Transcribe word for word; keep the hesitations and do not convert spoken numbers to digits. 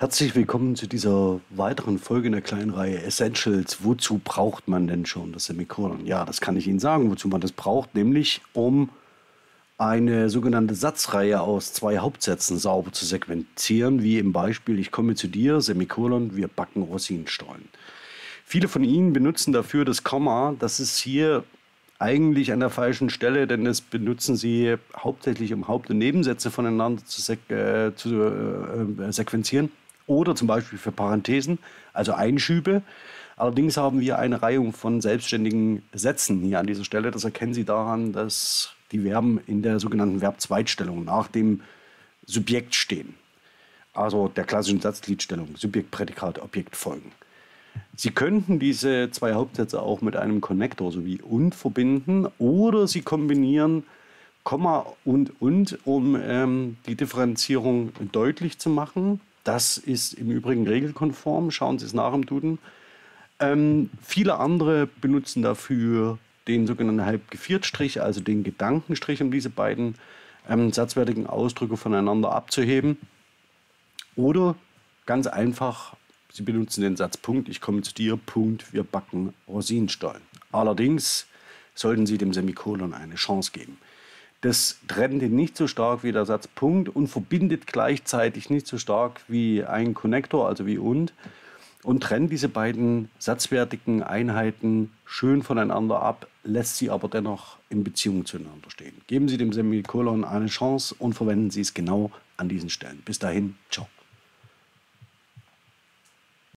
Herzlich willkommen zu dieser weiteren Folge in der kleinen Reihe Essentials. Wozu braucht man denn schon das Semikolon? Ja, das kann ich Ihnen sagen, wozu man das braucht, nämlich um eine sogenannte Satzreihe aus zwei Hauptsätzen sauber zu sequenzieren, wie im Beispiel: Ich komme zu dir, Semikolon, wir backen Rosinenstollen. Viele von Ihnen benutzen dafür das Komma. Das ist hier eigentlich an der falschen Stelle, denn das benutzen Sie hauptsächlich, um Haupt- und Nebensätze voneinander zu, sek äh, zu äh, sequenzieren oder zum Beispiel für Parenthesen, also Einschübe. Allerdings haben wir eine Reihe von selbstständigen Sätzen hier an dieser Stelle. Das erkennen Sie daran, dass die Verben in der sogenannten Verbzweitstellung nach dem Subjekt stehen. Also der klassischen Satzgliedstellung, Subjekt, Prädikat, Objekt folgen. Sie könnten diese zwei Hauptsätze auch mit einem Konnektor sowie und verbinden oder Sie kombinieren Komma und und, um ähm, die Differenzierung deutlich zu machen. Das ist im Übrigen regelkonform. Schauen Sie es nach im Duden. Ähm, viele andere benutzen dafür den sogenannten Halbgeviertstrich, also den Gedankenstrich, um diese beiden ähm, satzwertigen Ausdrücke voneinander abzuheben. Oder ganz einfach, Sie benutzen den Satz Punkt, ich komme zu dir, Punkt, wir backen Rosinenstollen. Allerdings sollten Sie dem Semikolon eine Chance geben. Das trennt ihn nicht so stark wie der Satz Punkt und verbindet gleichzeitig nicht so stark wie ein Konnektor, also wie und, und trennt diese beiden satzwertigen Einheiten schön voneinander ab, lässt sie aber dennoch in Beziehung zueinander stehen. Geben Sie dem Semikolon eine Chance und verwenden Sie es genau an diesen Stellen. Bis dahin, ciao.